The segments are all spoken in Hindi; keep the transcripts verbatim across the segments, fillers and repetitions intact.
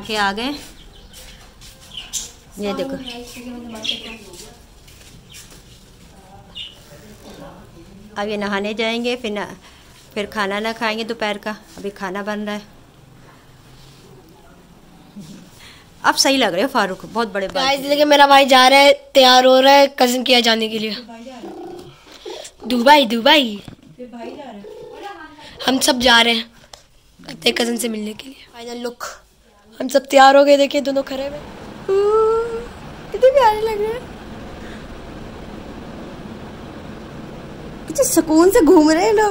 के आ गए। ये देखो अब ये नहाने जाएंगे, फिर ना फिर खाना ना खाएंगे दोपहर का। अभी खाना बन रहा है। अब सही लग रहे हो फारूक, बहुत बड़े बाल। देखिए मेरा भाई जा रहा है, तैयार हो रहा है कजिन के यहाँ जाने के लिए। दुबई दुबई भाई जा रहा है। हम सब जा रहे हैं अपने कजिन से मिलने के लिए। फाइनल लुक, हम सब तैयार हो गए। देखिए दोनों खड़े हुए, कितने प्यारे लग रहे हैं। कुछ सुकून से घूम रहे हैं लोग।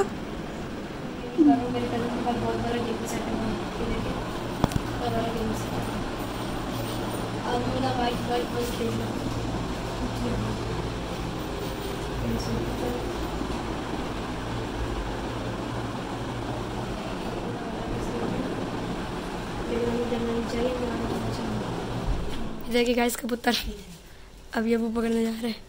देखिए गाइस कबूतर, अब ये वो पकड़ने जा रहे हैं।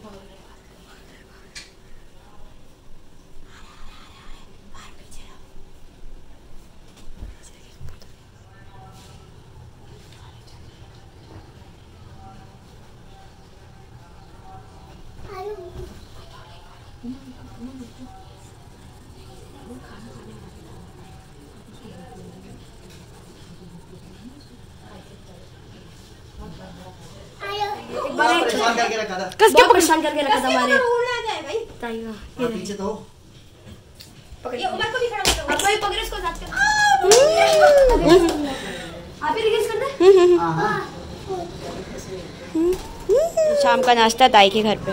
परेशान करके रखा था, किसके परेशान करके रखा था हमारे हाँ, पीछे तो ये उमर को भी खड़ा करो। अब कोई पकड़ इसको साथ कर। आप ही रिलीज कर दे। हाँ हाँ। शाम का नाश्ता ताई के घर पे।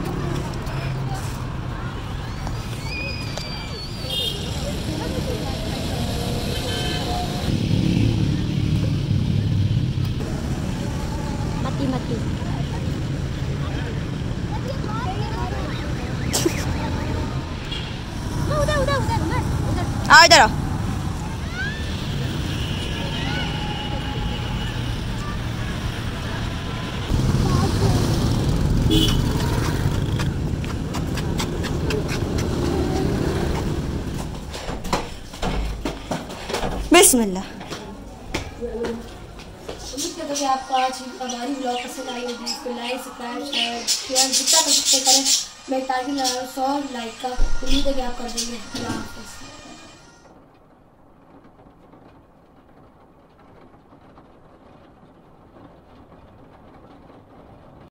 मती मती आओ इधर आओ। बिस्मिल्लाह। तो आपको आज हमारी ब्लॉग पसंद आई होगी, इसको लाइक सब्सक्राइब शेयर जितना कर सकते करें। मैं टारगेट लगा रहा हूँ सौ लाइक का, उम्मीद है कि आप कर देंगे।